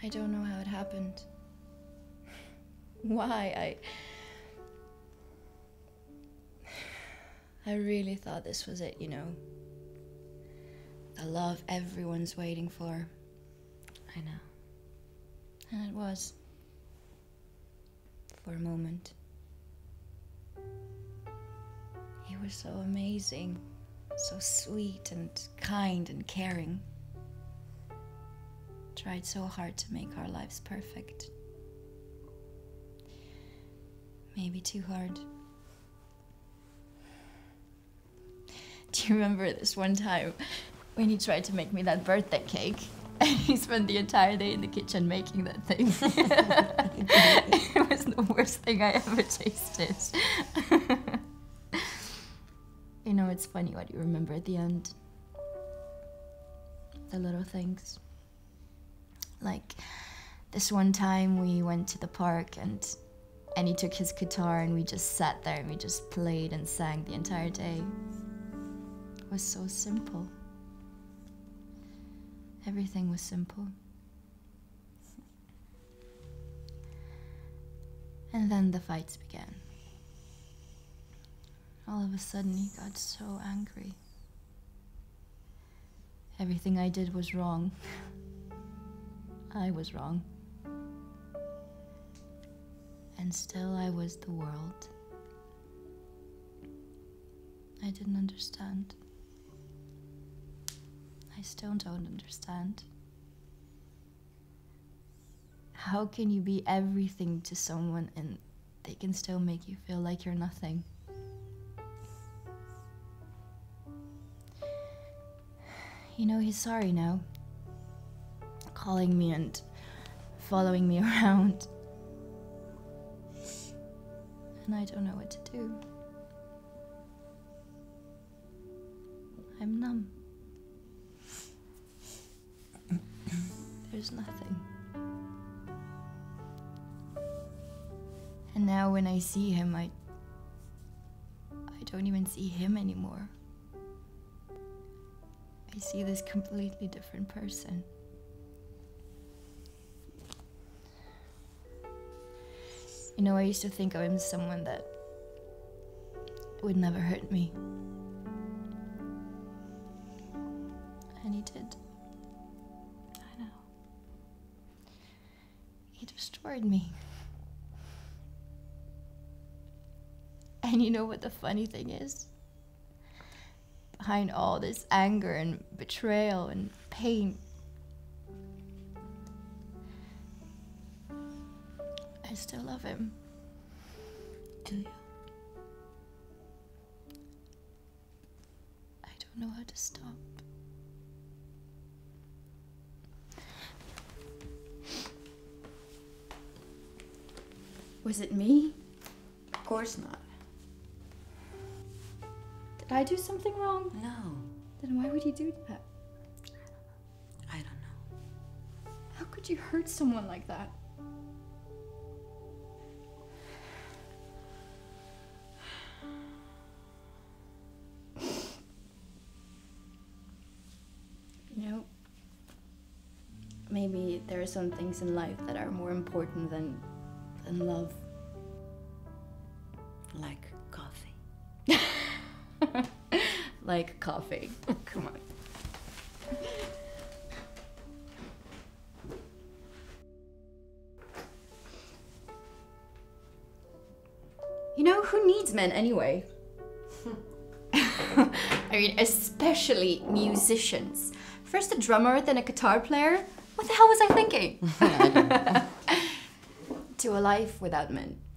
I don't know how it happened. Why? I really thought this was it, you know. The love everyone's waiting for. I know. And it was. For a moment. He was so amazing. So sweet and kind and caring. Tried so hard to make our lives perfect. Maybe too hard. Do you remember this one time when he tried to make me that birthday cake? And he spent the entire day in the kitchen making that thing. It was the worst thing I ever tasted. You know, it's funny what you remember at the end. The little things. Like this one time we went to the park and he took his guitar and we just sat there and we just played and sang the entire day. It was so simple. Everything was simple. And then the fights began. All of a sudden he got so angry. Everything I did was wrong. I was wrong. And still I was the world. I didn't understand. I still don't understand. How can you be everything to someone and they can still make you feel like you're nothing? You know, he's sorry now. Calling me and following me around. And I don't know what to do. I'm numb. There's nothing. And now when I see him, I don't even see him anymore. I see this completely different person. You know, I used to think of him as someone that would never hurt me. And he did. I know. He destroyed me. And you know what the funny thing is? Behind all this anger and betrayal and pain, I still love him. Do you? I don't know how to stop. Was it me? Of course not. Did I do something wrong? No. Then why would he do that? I don't know. How could you hurt someone like that? You know, maybe there are some things in life that are more important than love. Like coffee. Like coffee. Come on. You know, who needs men anyway? I mean, especially musicians. First a drummer, then a guitar player. What the hell was I thinking? To a life without men.